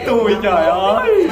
tôi trời ơi.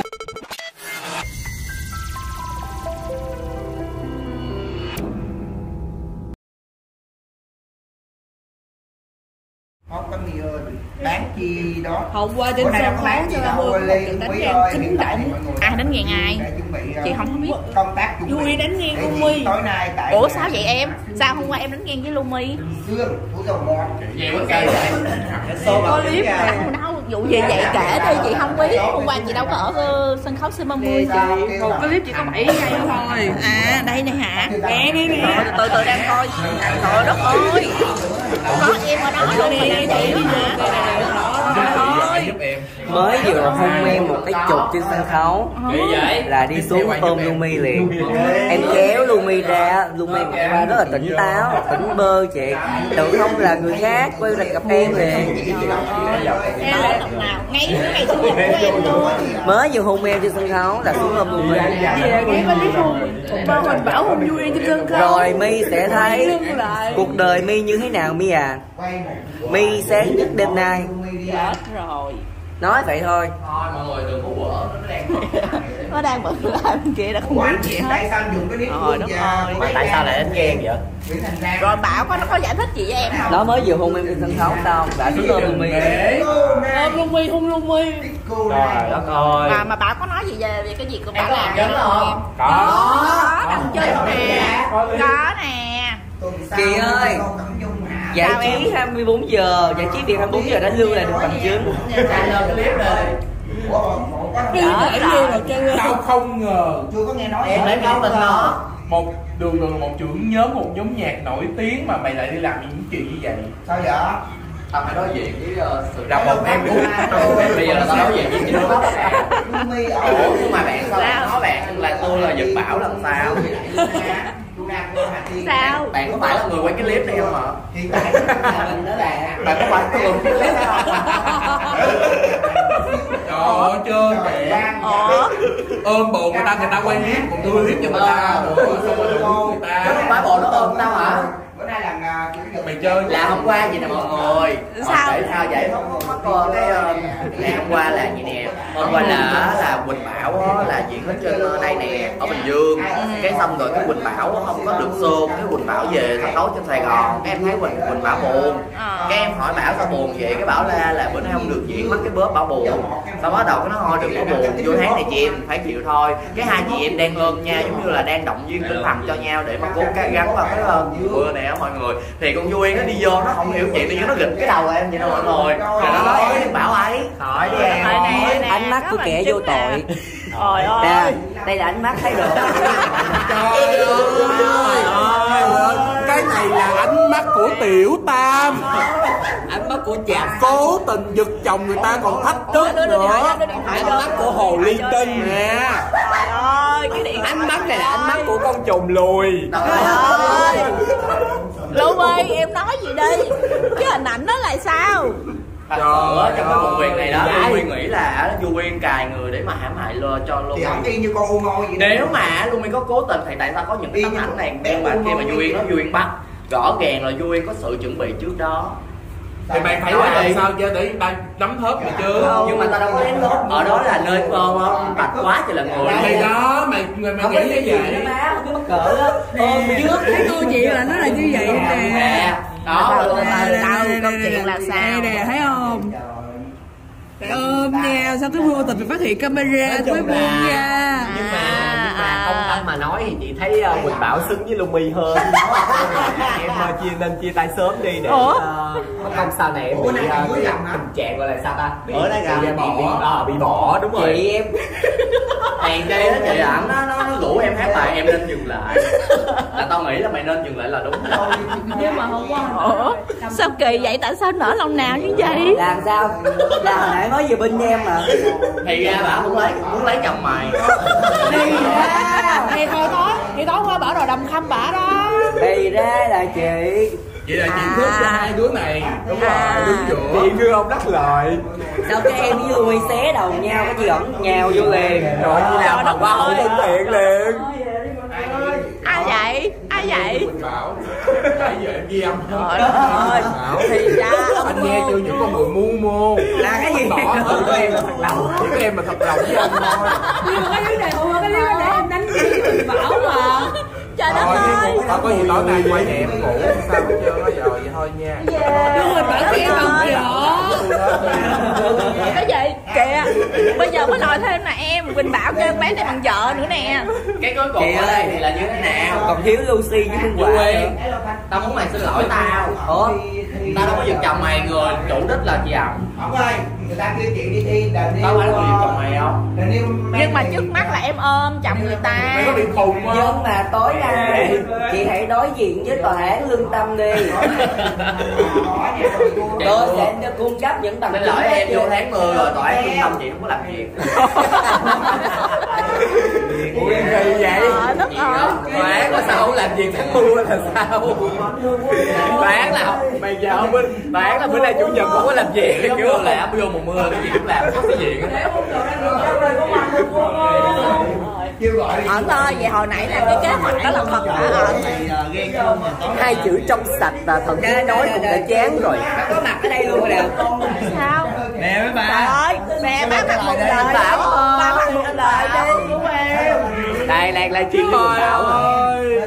Không có gì ơi, bán chi đó. Hôm qua trên sân khấu cho ra một trận đánh ngang chấn động. Ai đánh ngang ai? Chị không biết. Công tác Vui đánh ngang Lumi. Tối nay tại. Ủa sao vậy em? Sao hôm qua em đánh ngang với Lumi? Sương của dầu ngọt. Vậy quá cây vậy. Có clip Đâu vụ gì vậy kể đi, chị không biết. Hôm qua chị đâu có ở sân khấu C30 chị. một clip chỉ có 7 giây thôi. À đây nè hả? Nè nè nè. Từ từ đang coi. Trời đất ơi. Có em ở đó luôn mà đang chị hả? Mới vừa hôn em một cái chụp trên sân khấu là đi xuống ôm Lumi liền. Em kéo Lumi ra, Lumi ra rất là tỉnh táo, tỉnh bơ chị. Tưởng không là người khác, quay lại gặp em liền. Em nói lần nào ngay ngày sinh nhật của em luôn. Mới vừa hôn em trên sân khấu là xuống ôm Lumi. Cái clip bao mình bảo hôn vui trên sân khấu. Rồi My sẽ thấy cuộc đời My như thế nào My à. My sáng nhất đêm nay. Chết rồi. Nói vậy thôi. Thôi mọi người đừng có quở, Nó đang bận làm kia là không biết gì hết. Tại sao dùng cái Tại sao lại đánh ghen vậy? Rồi Bảo nó có giải thích gì với em không? Nó mới vừa hôn em trên sân khấu sao? Đã xuống ôm Lumi. Ôm Lumi, hôn Lumi. Trời đất ơi. Mà Bảo có nói gì về cái gì của Bảo làm em không? Có Đằng chân nè. Có nè. Chị ơi, giải trí 24 giờ, giải trí Việt 24 giờ đã lưu lại được bằng chứng. Tao không ngờ. Chưa có nghe nói. Em lấy cái tên nó. Một một trưởng nhóm, một nhóm nhạc nổi tiếng mà mày lại đi làm những chuyện như vậy. Sao vậy? Tao phải đối diện với sự đau một em luôn. Bây giờ là tao đối diện với chị nước. Ủa nhưng mà bạn sao bạn nói bạn là tôi là giật Bảo làm sao? Sao? Bạn có phải là người quay cái clip này không ạ? Hiện tại mình đó là Bạn có phải người quay cái clip này không? Trời ơi trơn kìa. Ôm bồ người ta quay clip, còn tôi clip cho người ta. Xong rồi đừng người ta. Không phải bộ nó ôm tao hả? bữa nay là Mày chơi Là hôm qua gì nè mọi người. Sao? Để sao vậy? Có cái ngày hôm qua là gì nè. Hôm qua là Quỳnh Bảo á, là diễn ở trên đây nè, ở Bình Dương. Cái xong rồi cái Quỳnh Bảo không có được show, cái Quỳnh Bảo về sân khấu trên Sài Gòn. Cái em thấy Quỳnh Bảo buồn. Cái em hỏi Bảo sao buồn vậy? Cái Bảo là bữa nay không được diễn, mắc cái bóp Bảo buồn. Sau bắt đầu cái nó thôi đừng có buồn, vô tháng này chị em phải chịu thôi. Cái hai chị em đang ôm nhau giống như là đang động viên tinh thần cho nhau để mà cố gắng vào cái bữa này á mọi người. Thì con Duyên nó đi vô nó không hiểu chuyện, tự nhiên nó gịch cái đầu em vậy đó mọi người. Rồi nó nói em Bảo ấy hỏi đi em. Ánh mắt của kẻ vô tội. Trời ơi. Nè, đây là ánh mắt thấy được. Trời ơi, cái này là ánh mắt của Tiểu Tam. Ánh mắt của chàng Cố tình giật chồng người ta còn thách thức nữa. ánh mắt của hồ ly tinh nè. Trời ơi, cái điện Ánh mắt này là ánh mắt của con trùng lùi. Trời ơi. Lumi, em nói gì đi. Cái hình ảnh đó là sao? Ở trong cái vụ việc này đó, Lumi nghĩ là Duyên cài người để mà hãm hại cho Lumi. thì ổng y như con u ngôi vậy. Nếu mà Lumi có cố tình thì tại sao có những cái tấm ảnh này, nhưng mà khi mà Duyên bắt rõ ràng là Duyên có sự chuẩn bị trước đó. Thì mày phải làm sao chứ để ta nắm thớp mày chứ. Nhưng mà tao đâu có đến lớp, ở đó là nơi con không bạch quá trời là người. Thì đó mày nghĩ như vậy. Cứ mắc cỡ á. Trước thấy cô chị là nó là như vậy nè. Đó Tao câu chuyện là sao? Nè thấy không? Ôm nha, sao cái vô tình phát hiện camera mới buông ra. Nhưng mà không tâm mà nói thì chị thấy Quỳnh Bảo xứng với Lumi hơn. Em chia tay sớm đi để mất công sau này em bị tình trạng gọi là sao ta? Ở đây bị bỏ đúng rồi. Chị em hàng đây đó chị ẵn nó rủ em hát bài em nên dừng lại. Là tao nghĩ là mày nên dừng lại là đúng. Nhưng mà hôm qua Ủa, sao kỳ vậy? Tại sao nở lòng nào như vậy? Làm sao? Là hồi nãy nói về bên em mà. Thì ra bà muốn lấy chồng mày. thì tối qua Bảo đòi đầm khăm bả đó. Thì ra là chị. Vậy là chị thức cho hai đứa này. Đúng rồi, đúng giữa. Chị đưa ông đắc lợi. Sao cái em với Lumi xé đầu nhau, cái gì ẩn nhào vô liền. Rồi như nào mà qua hậu thân thiện liền. Ai vậy? ai vậy? Quỳnh Bảo. Nãy giờ em ghi âm. Trời ơi. Thì ra Anh nghe chưa những con người mu mô. Là cái gì? Bỏ hết của em là thật lòng. Chỉ có em là thật lòng với anh thôi. Nhưng mà cái lý này, cái lý để em đánh Quỳnh Bảo mà. Trời đất ơi. Thôi có gì tối nay quay nhà em ngủ sao hết trơn á, giờ vậy thôi nha. Nhưng mà Bảo kia bằng rõ. Cái gì? Kìa. Bây giờ mới nói thêm là em Quỳnh Bảo kêu bé này bằng vợ nữa nè. Cái cuối cùng ở đây thì là như thế nào? Còn thiếu Lucy với Phương Quả. Tao muốn mày xin lỗi tao. Ủa? Tao đâu có giật chồng mày, người chủ đích là chị Ẩm. Ông ơi, người ta kêu chị đi thi đền yêu. Tao phải là người giật chồng mày không? Nhưng mà trước mắt là em ôm chồng người ta. Mày có bị khùng không? Nhưng mà tối nay chị hãy đối diện với tòa án lương tâm đi. Tôi sẽ cung cấp những bằng Xin chứng. lỗi em vô tháng 10 rồi, tòa án trung tâm chị không có làm việc. Ủa em gì vậy? Đất ơi. Tòa án là sao không làm việc tháng 10 là sao? Tòa án là Mày giờ không bên tòa án là bữa nay chủ nhật không có làm việc. giống như là vô mùa mưa cái gì cũng làm, có cái gì hết. Ẩn ơi, vậy hồi nãy là cái kế hoạch đó là thật hả Ẩn? Hai chữ trong sạch là thần tiên nói cũng đã chán rồi. Có mặt ở đây luôn rồi nè. Sao? Nè mấy Trời ơi, nè bác mặt một lời Bảo ơi. Bác mặt một lời đi của em. Đây là chuyện của Quỳnh Bảo ơi.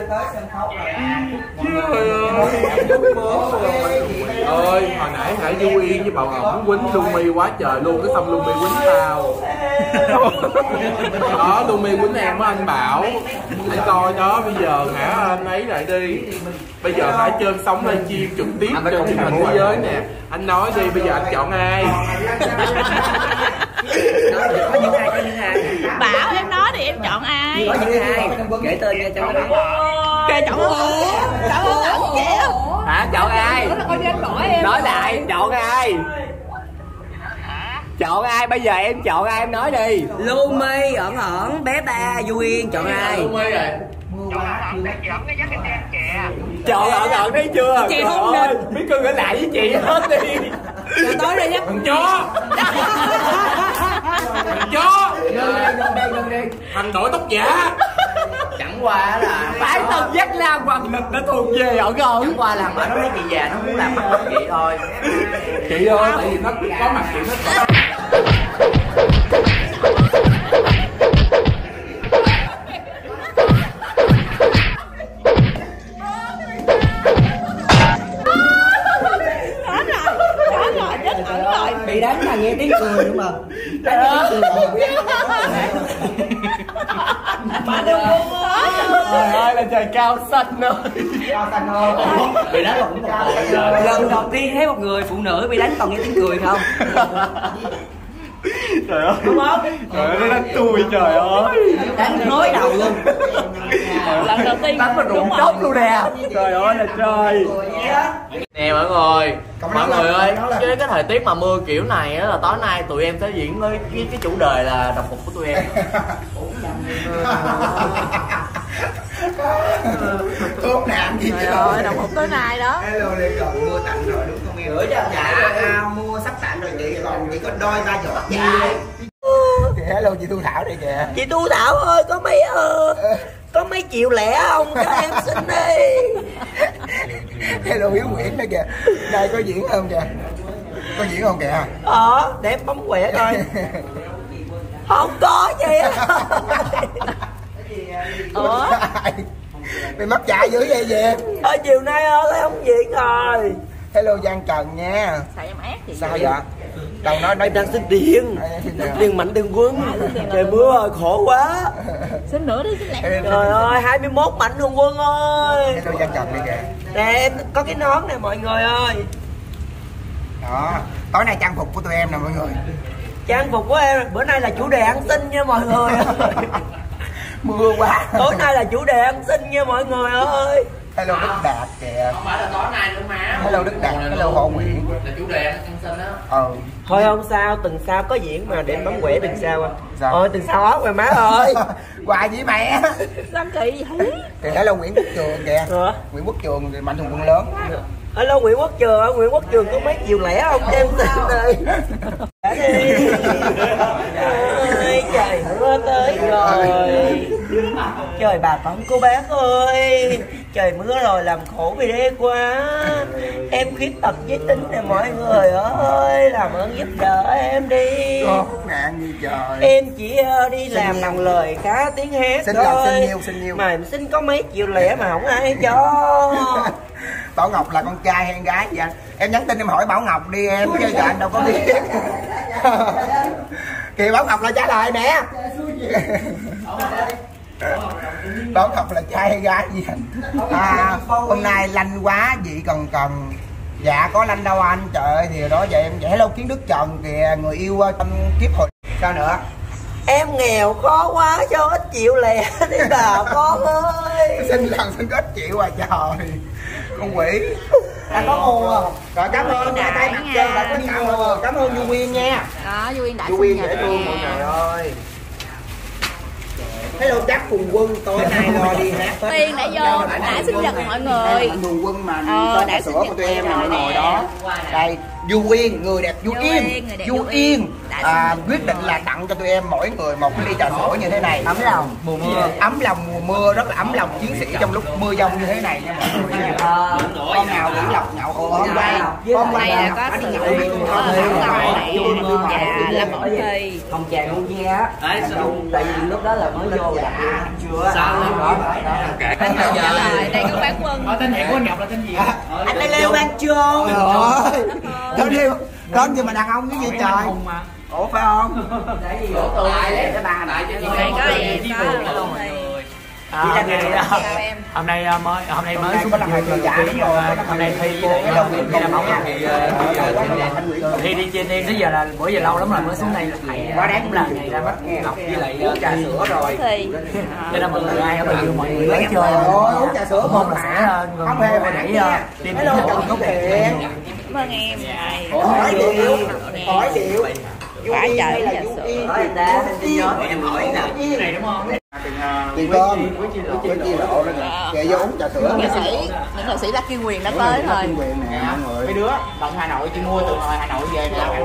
Ơi, hồi nãy Hải Du Yên với Bảo Ẩn quýnh Lumi quá trời luôn, cái xong Lumi quýnh tao. Đó, Lumi quýnh em với anh Bảo. Anh coi đó, bây giờ hả anh ấy lại đi. Bây giờ Hải trên sóng livestream trực tiếp trên truyền hình thế giới nè. Anh nói đi, bây giờ anh chọn ai? Có những ai. Bảo em nói thì em chọn ai? Có những ai. Kể tên nha cho nó biết. Kệ chọn Ẩn. Chọn Ẩn vậy á. Hả? Chọn ai? Nói lại, chọn ai? Chọn ai? Bây giờ em chọn ai em nói đi. Lumi, Ẩn, bé Ba, Du Yên, chọn ai? Lumi rồi. Chọn Ẩn thấy chưa? Chị không ơi, biết cưng ở lại với chị hết đi. Rồi tối nay nhắc Thằng chó! Thằng chó! Thằng đổi tóc giả! Chẳng qua là Phải Tân Giác Lam Hoàng Lịch đã thuộc về Ẩn. chẳng qua là mà nó thấy chị già nó muốn làm mắt chị thôi. Chị ơi, tại vì nó có mặt chị hết. Bị đánh mà nghe tiếng cười nữa mà. Trời ơi là trời cao xanh ơi. Bị đánh cũng lần đầu tiên thấy một người phụ nữ bị đánh còn nghe tiếng cười không? Trời ơi. Đúng không? Trời ơi, nó đánh tôi trời ơi. Đánh nối đầu luôn. Lần đầu tiên Đánh mà rụng tóc luôn nè. Trời ơi là trời. Nè mọi người ơi, cái thời tiết mà mưa kiểu này á là tối nay tụi em sẽ diễn với cái chủ đề là đồng phục của tụi em. Tốt làm gì Trời ơi, đồng phục tối nay đó. Hello, đây còn mua tặng rồi đúng không em? Gửi cho dạ, mua sắp tặng rồi chị, còn chỉ có đôi ba giỏ. Dạ. Hello chị Thu Thảo đây kìa. Chị Thu Thảo ơi, có mấy triệu lẻ không cho em xin đi. Hello Hiếu Nguyễn đây kìa. Đây có diễn không kìa? Có diễn không kìa? Để em bấm quẹt coi. Không có gì. Ủa? Mày mất chạy dữ vậy về. Chiều nay thấy không diễn rồi. Hello Giang Trần nha. Sao em ác gì? Sao vậy? Đâu nói đang xin tiền. Tiền Mạnh Thường Quân. Trời mưa ơi khổ quá. Xin nữa đi, xin lẹ. Trời ơi 21 Mạnh Thường Quân ơi. Hello Giang Trần đi kìa. Nè em có cái nón nè mọi người ơi. Đó, tối nay trang phục của tụi em nè mọi người. Trang phục của em bữa nay là chủ đề ăn xin nha mọi người. Mưa quá. Tối nay là chủ đề ăn xin nha mọi người ơi. Hello Đức Đạt kìa. Không phải là tối nay nữa má. Hello Đức Đạt, hello Hồ Nguyễn. Là chủ đề ăn xin á. Thôi không sao, tuần sau có diễn mà để bấm quẻ tuần sau. Ôi tuần sau ớt rồi má ơi. Hoài gì mẹ. Sao kỳ vậy? Thì hello Nguyễn Quốc Trường kìa. Nguyễn Quốc Trường thì Mạnh Thường Quân lớn. Hello Nguyễn Quốc Trường, Nguyễn Quốc Trường có mấy triệu lẻ không cho em xin đi. Ôi trời mưa tới rồi. Trời bà con cô bác ơi, trời mưa rồi làm khổ vì đê quá. Em khuyết tật giới tính nè mọi người ơi, làm ơn giúp đỡ em đi. Ngạn gì trời. Em chỉ đi làm bằng lời cá tiếng hát Xin thôi. xin nhiêu. Mà em xin có mấy triệu lẻ mà không ai cho. Bảo Ngọc là con trai hay con gái vậy anh? Em nhắn tin em hỏi Bảo Ngọc đi em, chứ anh đâu có biết. Kìa Bảo Ngọc là trả lời nè. Bảo Ngọc là trai hay gái gì anh? Hôm nay lanh quá chị cần. Dạ có lanh đâu anh, trời ơi thì đó vậy em. Vậy hello Kiến Đức Trần kìa, người yêu trong kiếp hồi. Sao nữa? Em nghèo khó quá cho ít triệu lẻ đi bà con ơi. Xin có ít triệu à trời. Con quỷ. Anh có mua không? Rồi cảm ơn nha, tay mặt trơn là có đi mua. Cảm ơn Du Quyên nha. Đó, Du Quyên đã Du Quyên dễ thương mọi người ơi. Hello chắc Phùng Quân, tối nay lo đi hát. Tiên đã vô, đã sinh nhật mọi người. Anh Phùng Quân mà có trà sữa của tụi em là mọi người đó. Đây, Du Quyên, người đẹp Du Yên. Du Yên quyết định là tặng cho tụi em mỗi người một ly trà sữa như thế này. Ấm lòng mùa mưa. Ấm lòng mùa mưa, rất là ấm lòng chiến sĩ trong lúc mưa dông như thế này nha mọi người nha. Con nào cũng lọc nhậu hôm nay. Hôm nay là có đi sự nhậu đi cùng thôi. và là một thi. Không chàng ngu ve á. Tại vì lúc đó là mới vô đã chưa. Sao lên đó? Anh Ngọc trả lời, đây có quán quân. Tên hẹn của anh Ngọc là tên gì? Anh đây Leo Ban Trương. Đó nhưng mà đàn ông cái gì trời. Ủa phải không? Tại cái ba này Đây có em, có hôm nay mới xuống hôm nay thi với lại làm ống thi đi trên đi tới giờ là bữa giờ lâu lắm rồi mới xuống đây là thầy quá đáng cũng là ngày ra bắt Ngọc với lại trà sữa rồi cho nên mọi người ai ở đây mọi người tới chơi uống trà sữa mong là sẽ không hề mà nãy tìm hello Trần Công Thiện. Cảm ơn em. Hỏi điệu Quá trời trà sữa. em hỏi nè cái này đúng không? Tiền cơm với chi lộ đó kìa vô uống trà sữa. Những nghệ sĩ Lucky Quyền đã tới rồi. Quyền nè mọi người. mấy đứa bạn Hà Nội chị mua từ ngoài Hà Nội về Trời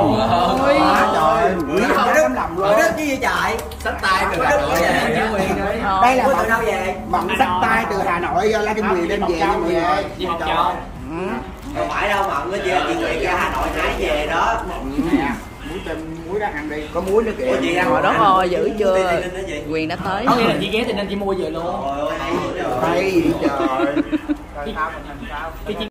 tấm lòng luôn. Cái gì trời? Sách tay từ Hà Nội về. Đây là từ đâu về? bận sách tay từ Hà Nội do La Kim Quyền đem về nha mọi người. Không phải đâu mà có chị Quyền ra Hà Nội hái về đó. Muối đó ăn đi. Có muối nữa kìa. Hồi đó ngồi dữ chưa? Quyền đã tới. có nghĩa là chị ghé thì nên chị mua về luôn Hay vậy trời. cái